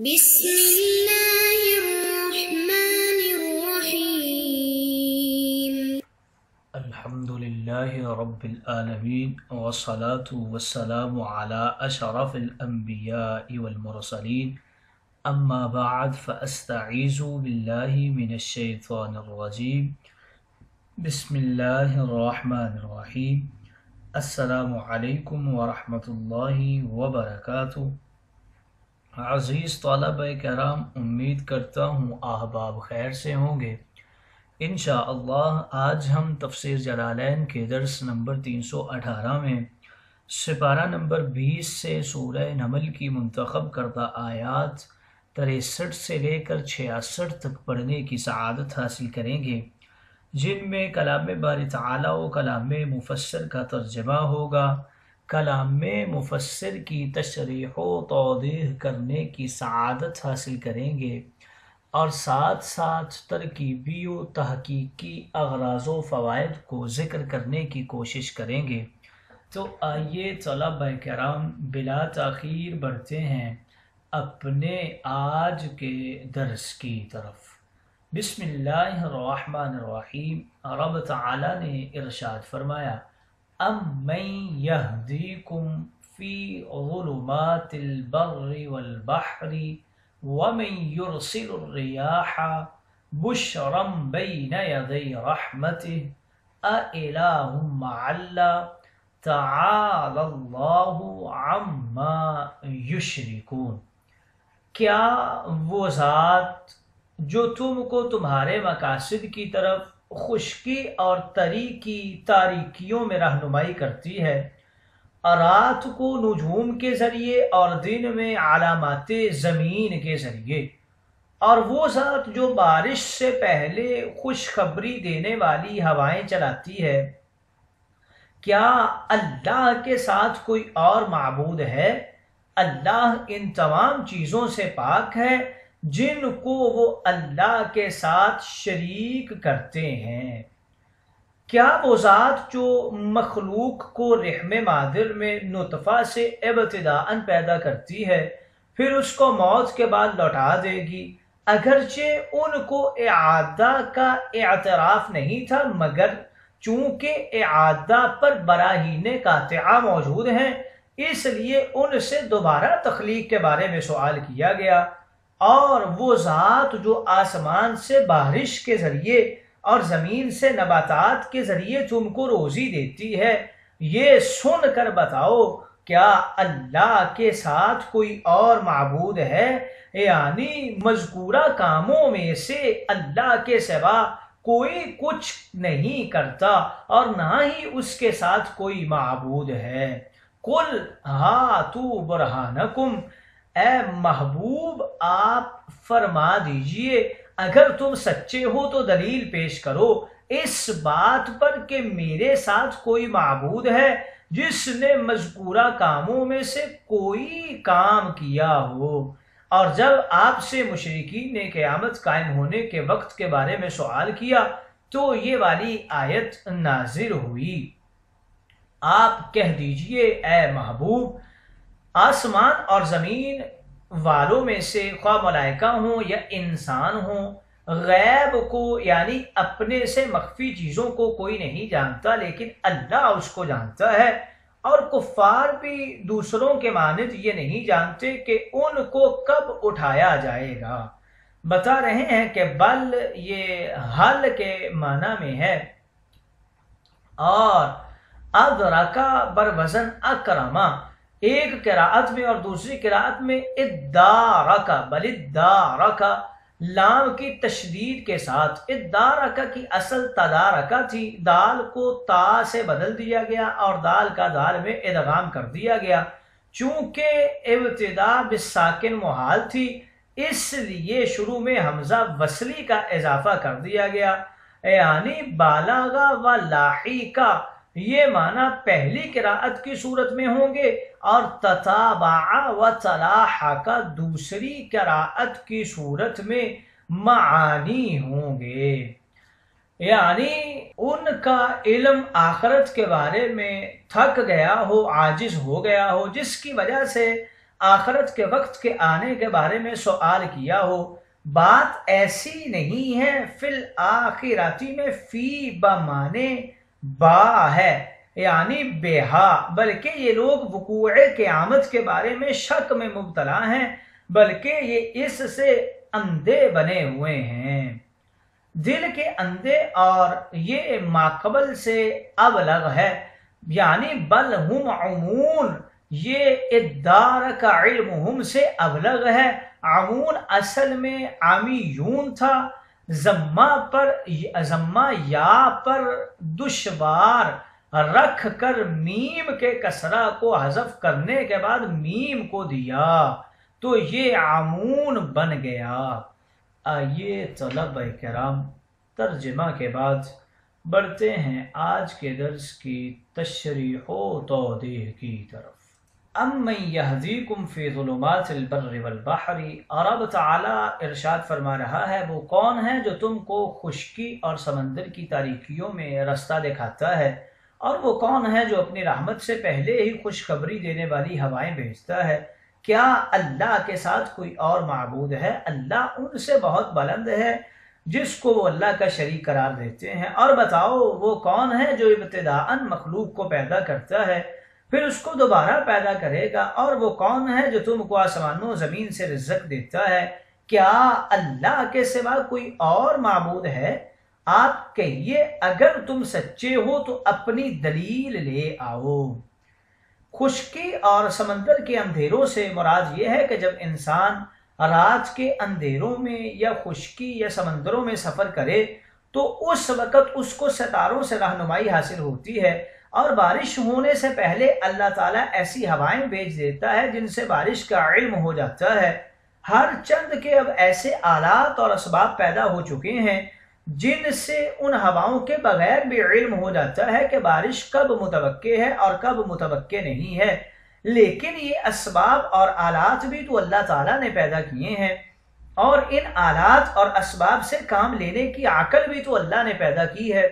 بسم الله الرحمن الرحيم. الحمد لله رب العالمين والصلاة والسلام على أشرف الأنبياء والمرسلين أما بعد فأستعيذ بالله من الشيطان الرجيم بسم الله الرحمن الرحيم السلام علیکم ورحمۃ اللہ وبرکاتہ۔ عزیز طلبہ کرام، امید کرتا ہوں احباب خیر سے ہوں گے۔ انشاءاللہ آج ہم تفسیر جلالین کے درس نمبر 318 میں سپارہ نمبر 20 سے سورہ نمل کی منتخب کردہ آیات 63 سے لے کر 66 تک پڑھنے کی سعادت حاصل کریں گے، جن میں کلام باری تعالی و کلام مفسر کا ترجمہ ہوگا۔ کلام مفسر کی تشریح و توضیح کرنے کی سعادت حاصل کریں گے اور ساتھ ساتھ ترکیبی و تحقیقی اغراض و فوائد کو ذکر کرنے کی کوشش کریں گے۔ تو آئیے طلبہ کرام بلا تاخیر بڑھتے ہیں اپنے آج کے درس کی طرف۔ بسم اللہ الرحمن الرحیم۔ رب تعالی نے ارشاد فرمایا، امن یہدیکم فی ظلمات البر والبحر ومن یرسل الریاح بشرا بین یدی رحمته اِلٰہ مع اللہ تعالی اللہ عما یشرکون۔ کیا وہ ذات جو تم کو تمہارے مقاصد کی طرف خشکی اور تری کی تاریکیوں میں رہنمائی کرتی ہے، رات کو نجوم کے ذریعے اور دن میں علامات زمین کے ذریعے، اور وہ ذات جو بارش سے پہلے خوشخبری دینے والی ہوائیں چلاتی ہے، کیا اللہ کے ساتھ کوئی اور معبود ہے؟ اللہ ان تمام چیزوں سے پاک ہے جن کو وہ اللہ کے ساتھ شریک کرتے ہیں۔ کیا وہ ذات جو مخلوق کو رحم مادر میں نطفہ سے ابتداءً پیدا کرتی ہے پھر اس کو موت کے بعد لوٹا دے گی، اگرچہ ان کو اعادہ کا اعتراف نہیں تھا، مگر چونکہ اعادہ پر براہین قاطعہ موجود ہیں اس لیے ان سے دوبارہ تخلیق کے بارے میں سوال کیا گیا۔ اور وہ ذات جو آسمان سے بارش کے ذریعے اور زمین سے نباتات کے ذریعے تم کو روزی دیتی ہے، یہ سن کر بتاؤ کیا اللہ کے ساتھ کوئی اور معبود ہے؟ یعنی مذکورہ کاموں میں سے اللہ کے سوا کوئی کچھ نہیں کرتا اور نہ ہی اس کے ساتھ کوئی معبود ہے۔ قل ہاتوا برہانکم، اے محبوب آپ فرما دیجئے اگر تم سچے ہو تو دلیل پیش کرو اس بات پر کہ میرے ساتھ کوئی معبود ہے جس نے مذکورہ کاموں میں سے کوئی کام کیا ہو۔ اور جب آپ سے مشرکین نے قیامت قائم ہونے کے وقت کے بارے میں سوال کیا تو یہ والی آیت نازل ہوئی، آپ کہہ دیجئے اے محبوب، آسمان اور زمین والوں میں سے خواہ ملائکہ ہوں یا انسان ہوں، غیب کو یعنی اپنے سے مخفی چیزوں کو کوئی نہیں جانتا لیکن اللہ اس کو جانتا ہے، اور کفار بھی دوسروں کے مانند یہ نہیں جانتے کہ ان کو کب اٹھایا جائے گا۔ بتا رہے ہیں کہ بل یہ حل کے معنی میں ہے، اور ادرکا بروزن اکرما، ایک قراءت میں اور دوسری قراءت میں ادارکا، بل ادارکا لام کی تشدید کے ساتھ۔ ادارکا کی اصل تدارکا تھی، دال کو تا سے بدل دیا گیا اور دال کا دال میں ادغام کر دیا گیا۔ چونکہ ابتدا بالساکن محال تھی اس لیے شروع میں حمزہ وصلی کا اضافہ کر دیا گیا، یعنی بالاغا و لاحقا، یہ معنی پہلی قراءت کی صورت میں ہوں گے اور تتابع و تلاحق دوسری قراءت کی صورت میں معانی ہوں گے، یعنی ان کا علم آخرت کے بارے میں تھک گیا ہو، عاجز ہو گیا ہو، جس کی وجہ سے آخرت کے وقت کے آنے کے بارے میں سوال کیا ہو، بات ایسی نہیں ہے فی الآخراتی میں فی بمانے با ہے یعنی بےہا، بلکہ یہ لوگ وقوع قیامت کے بارے میں شک میں مبتلا ہیں، بلکہ یہ اس سے اندھے بنے ہوئے ہیں، دل کے اندھے، اور یہ ماقبل سے ابلغ ہے، یعنی بل ہم عمون، یہ ادارک علمہم سے ابلغ ہے۔ عمون اصل میں عامیون تھا، ضمہ یا پر دشوار رکھ کر میم کے کسرہ کو حذف کرنے کے بعد میم کو دیا تو یہ عمون بن گیا۔ آئیے طلبہ کرام، ترجمہ کے بعد بڑھتے ہیں آج کے درس کی تشریح و توضیح کی طرف۔ امن یہدیکم فی ظلمات البر والبحر، اور اب تعالی ارشاد فرما رہا ہے وہ کون ہے جو تم کو خشکی اور سمندر کی تاریکیوں میں رستہ دکھاتا ہے، اور وہ کون ہے جو اپنی رحمت سے پہلے ہی خوشخبری دینے والی ہوائیں بھیجتا ہے۔ کیا اللہ کے ساتھ کوئی اور معبود ہے؟ اللہ ان سے بہت بلند ہے جس کو وہ اللہ کا شریک قرار دیتے ہیں۔ اور بتاؤ وہ کون ہے جو ابتداءً مخلوق کو پیدا کرتا ہے پھر اس کو دوبارہ پیدا کرے گا، اور وہ کون ہے جو تم کو آسمانوں و زمین سے رزق دیتا ہے؟ کیا اللہ کے سوا کوئی اور معبود ہے؟ آپ کہیے اگر تم سچے ہو تو اپنی دلیل لے آؤ۔ خشکی اور سمندر کے اندھیروں سے مراد یہ ہے کہ جب انسان رات کے اندھیروں میں یا خشکی یا سمندروں میں سفر کرے تو اس وقت اس کو ستاروں سے رہنمائی حاصل ہوتی ہے، اور بارش ہونے سے پہلے اللہ تعالیٰ ایسی ہوائیں بھیج دیتا ہے جن سے بارش کا علم ہو جاتا ہے۔ ہر چند کے اب ایسے آلات اور اسباب پیدا ہو چکے ہیں جن سے ان ہواؤں کے بغیر بھی علم ہو جاتا ہے کہ بارش کب متوقع ہے اور کب متوقع نہیں ہے، لیکن یہ اسباب اور آلات بھی تو اللہ تعالیٰ نے پیدا کیے ہیں، اور ان آلات اور اسباب سے کام لینے کی عقل بھی تو اللہ نے پیدا کی ہے۔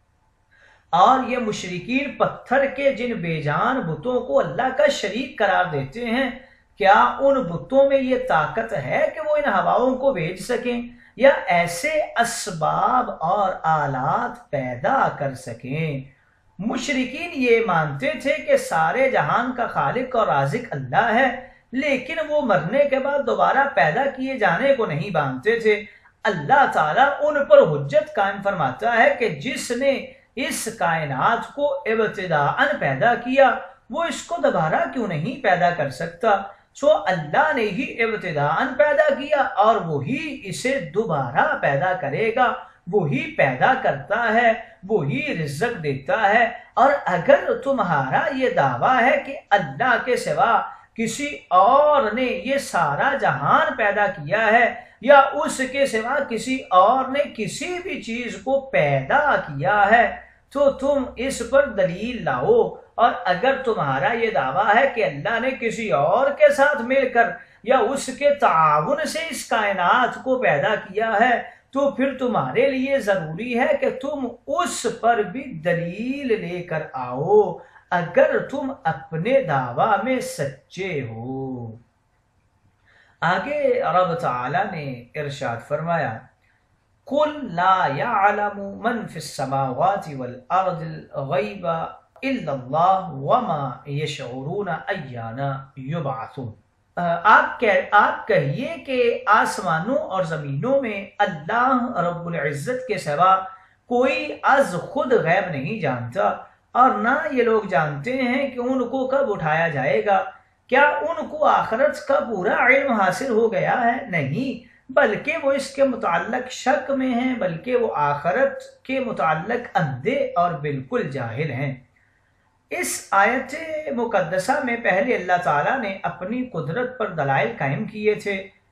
اور یہ مشرکین پتھر کے جن بے جان بتوں کو اللہ کا شریک قرار دیتے ہیں، کیا ان بتوں میں یہ طاقت ہے کہ وہ ان ہواؤں کو بھیج سکیں یا ایسے اسباب اور آلات پیدا کر سکیں؟ مشرکین یہ مانتے تھے کہ سارے جہان کا خالق اور رازق اللہ ہے، لیکن وہ مرنے کے بعد دوبارہ پیدا کیے جانے کو نہیں مانتے تھے۔ اللہ تعالیٰ ان پر حجت قائم فرماتا ہے کہ جس نے اس کائنات کو ابتداءً پیدا کیا وہ اس کو دوبارہ کیوں نہیں پیدا کر سکتا؟ سو اللہ نے ہی ابتداءً پیدا کیا اور وہی اسے دوبارہ پیدا کرے گا، وہی پیدا کرتا ہے، وہی رزق دیتا ہے۔ اور اگر تمہارا یہ دعویٰ ہے کہ اللہ کے سوا کسی اور نے یہ سارا جہان پیدا کیا ہے یا اس کے سوا کسی اور نے کسی بھی چیز کو پیدا کیا ہے تو تم اس پر دلیل لاؤ، اور اگر تمہارا یہ دعویٰ ہے کہ اللہ نے کسی اور کے ساتھ مل کر یا اس کے تعاون سے اس کائنات کو پیدا کیا ہے تو پھر تمہارے لیے ضروری ہے کہ تم اس پر بھی دلیل لے کر آؤ اگر تم اپنے دعویٰ میں سچے ہو۔ آگے رب تعالی نے ارشاد فرمایا قُلْ لَا يَعْلَمُ مَنْ فِي السَّمَاوَاتِ وَالْأَرْضِ الْغَيْبَ إِلَّا اللَّهُ وَمَا يَشْعُرُونَ أَيَّانَ يُبْعَثُونَ۔ آپ کہیے کہ آسمانوں اور زمینوں میں اللہ رب العزت کے سوا کوئی از خود غیب نہیں جانتا، اور نہ یہ لوگ جانتے ہیں کہ ان کو کب اٹھایا جائے گا۔ کیا ان کو آخرت کا پورا علم حاصل ہو گیا ہے؟ نہیں، بلکہ وہ اس کے متعلق شک میں ہیں، بلکہ وہ آخرت کے متعلق اندھے اور بالکل جاہل ہیں۔ اس آیت مقدسہ میں پہلے اللہ تعالیٰ نے اپنی قدرت پر دلائل قائم کیے تھے۔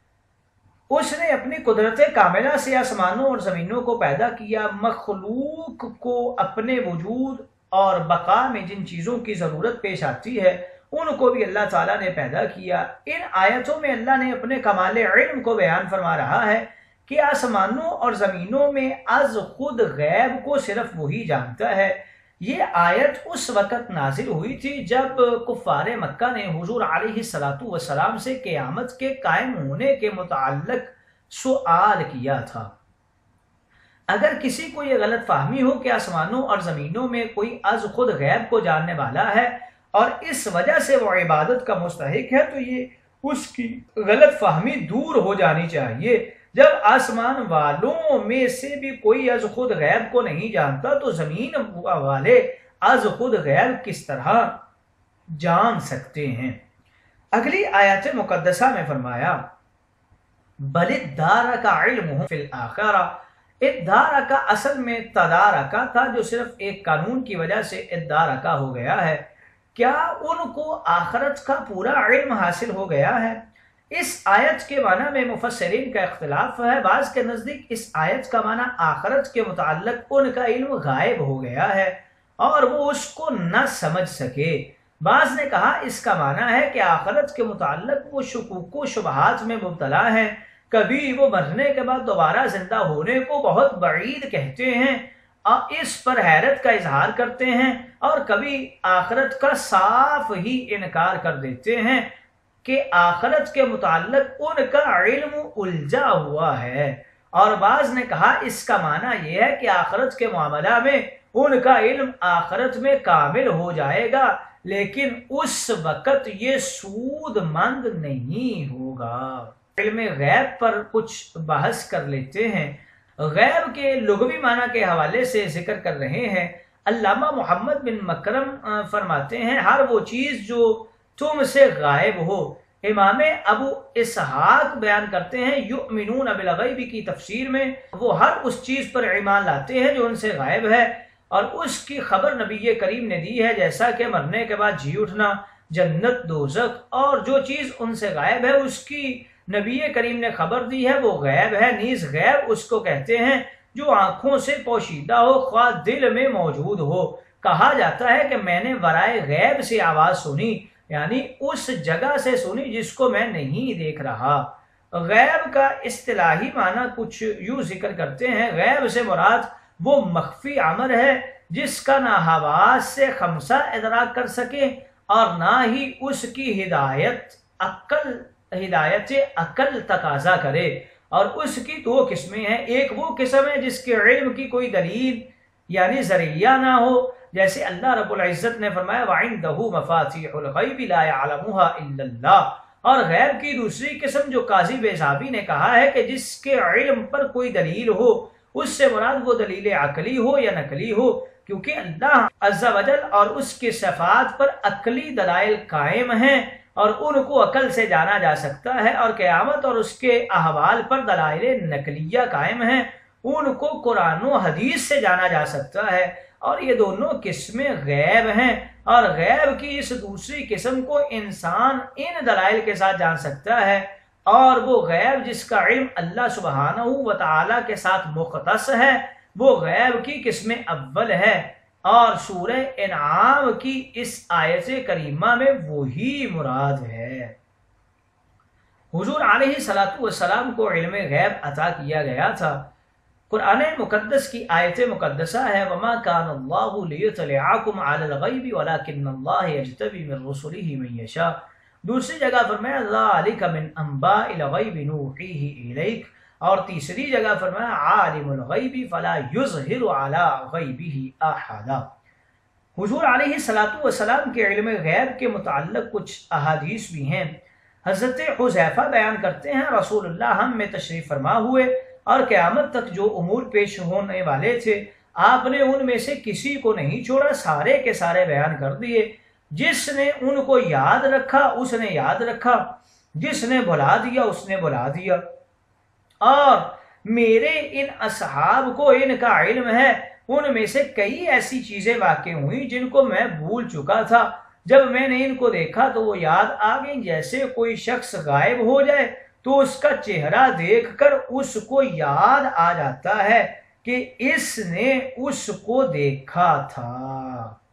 اس نے اپنی قدرت کاملہ سے آسمانوں اور زمینوں کو پیدا کیا، مخلوق کو اپنے وجود اور بقا میں جن چیزوں کی ضرورت پیش آتی ہے ان کو بھی اللہ تعالیٰ نے پیدا کیا۔ ان آیتوں میں اللہ نے اپنے کمال علم کو بیان فرما رہا ہے کہ آسمانوں اور زمینوں میں از خود غیب کو صرف وہی جانتا ہے، یہ آیت اس وقت نازل ہوئی تھی جب کفار مکہ نے حضور علیہ السلام سے قیامت کے قائم ہونے کے متعلق سوال کیا تھا۔ اگر کسی کو یہ غلط فہمی ہو کہ آسمانوں اور زمینوں میں کوئی از خود غیب کو جاننے والا ہے اور اس وجہ سے وہ عبادت کا مستحق ہے، تو یہ اس کی غلط فہمی دور ہو جانی چاہیے۔ جب آسمان والوں میں سے بھی کوئی از خود غیب کو نہیں جانتا تو زمین والے از خود غیب کس طرح جان سکتے ہیں؟ اگلی آیات مقدسہ میں فرمایا بل ادارک علمہ فی الآخرہ۔ ادارکا اصل میں تدارکا تھا جو صرف ایک قانون کی وجہ سے ادارکا ہو گیا ہے۔ کیا ان کو آخرت کا پورا علم حاصل ہو گیا ہے؟ اس آیت کے معنی میں مفسرین کا اختلاف ہے۔ بعض کے نزدیک اس آیت کا معنی آخرت کے متعلق ان کا علم غائب ہو گیا ہے اور وہ اس کو نہ سمجھ سکے۔ بعض نے کہا اس کا معنی ہے کہ آخرت کے متعلق وہ شکوک و شبہات میں مبتلا ہیں، کبھی وہ مرنے کے بعد دوبارہ زندہ ہونے کو بہت بعید کہتے ہیں اور اس پر حیرت کا اظہار کرتے ہیں، اور کبھی آخرت کا صاف ہی انکار کر دیتے ہیں کہ آخرت کے متعلق ان کا علم الجھا ہوا ہے۔ اور بعض نے کہا اس کا معنی یہ ہے کہ آخرت کے معاملہ میں ان کا علم آخرت میں کامل ہو جائے گا، لیکن اس وقت یہ سود مند نہیں ہوگا۔ علم غیب پر کچھ بحث کر لیتے ہیں۔ غیب کے لغوی معنی کے حوالے سے ذکر کر رہے ہیں۔ علامہ محمد بن مکرم فرماتے ہیں ہر وہ چیز جو تم سے غائب ہو۔ امام ابو اسحاق بیان کرتے ہیں یؤمنون بالغیب کی تفسیر میں وہ ہر اس چیز پر ایمان لاتے ہیں جو ان سے غائب ہے اور اس کی خبر نبی کریم نے دی ہے، جیسا کہ مرنے کے بعد جی اٹھنا، جنت، دوزخ، اور جو چیز ان سے غائب ہے اس کی نبی کریم نے خبر دی ہے وہ غیب ہے۔ نیز غیب اس کو کہتے ہیں جو آنکھوں سے پوشیدہ ہو، خواہ دل میں موجود ہو۔ کہا جاتا ہے کہ میں نے ورائے غیب سے آواز سنی، یعنی اس جگہ سے سنی جس کو میں نہیں دیکھ رہا۔ غیب کا اصطلاحی معنی کچھ یوں ذکر کرتے ہیں غیب سے مراد وہ مخفی امر ہے جس کا نہ حواس سے خمسہ ادراک کر سکے اور نہ ہی اس کی ہدایت عقل تقاضا کرے، اور اس کی دو قسمیں ہیں۔ ایک وہ قسم ہے جس کے علم کی کوئی دلیل یعنی ذریعہ نہ ہو، جیسے اللہ رب العزت نے فرمایا وَعِندَهُ مَفَاتِحُ الْغَيْبِ لَا يَعْلَمُهَا إِلَّا اللَّهُ۔ اور غیب کی دوسری قسم جو قاضی بیضابی نے کہا ہے کہ جس کے علم پر کوئی دلیل ہو، اس سے مراد وہ دلیل عقلی ہو یا نقلی ہو، کیونکہ اللہ عز و جل اور اس کی صفات پر عقلی دلائل قائم ہیں اور ان کو عقل سے جانا جا سکتا ہے، اور قیامت اور اس کے احوال پر دلائل نقلیہ قائم ہیں، ان کو قرآن و حدیث سے جانا جا سکتا ہے، اور یہ دونوں قسمیں غیب ہیں۔ اور غیب کی اس دوسری قسم کو انسان ان دلائل کے ساتھ جان سکتا ہے، اور وہ غیب جس کا علم اللہ سبحانہ و تعالی کے ساتھ مختص ہے وہ غیب کی قسم اول ہے، اور سورہ انعام کی اس آیت کریمہ میں وہی مراد ہے۔ حضور علیہ السلام کو علم غیب عطا کیا گیا تھا۔ قرآن مقدس کی آیت مقدسہ ہے وَمَا كَانَ اللَّهُ لِيُطْلِعَكُمْ عَلَى الْغَيْبِ وَلَكِنَّ اللَّهَ يَجْتَبِي مِن رُّسُلِهِ مَن يَشَاءُ۔ دوسری جگہ فرمایا ذَلِكَ مِنْ أَنبَاءِ الْغَيْبِ نُوحِيهِ إِلَيْكَ، اور تیسری جگہ فرمایا عَالِمُ الْغَيْبِ فَلَا يُظْهِرُ عَلَى غَيْبِهِ أَحَدًا۔ حضور علیہ السلام کے علم غیب کے متعلق کچھ احادیث بھی ہیں۔ حضرت حذیفہ بیان کرتے ہیں رسول اللہ ہم میں تشریف فرما ہوئے اور قیامت تک جو امور پیش ہونے والے تھے آپ نے ان میں سے کسی کو نہیں چھوڑا، سارے کے سارے بیان کر دیے۔ جس نے ان کو یاد رکھا اس نے یاد رکھا، جس نے بھلا دیا اس نے بھلا دیا، اور میرے ان اصحاب کو ان کا علم ہے ان میں سے کئی ایسی چیزیں واقع ہوئیں جن کو میں بھول چکا تھا، جب میں نے ان کو دیکھا تو وہ یاد آ گئی، جیسے کوئی شخص غائب ہو جائے تو اس کا چہرہ دیکھ کر اس کو یاد آ جاتا ہے کہ اس نے اس کو دیکھا تھا۔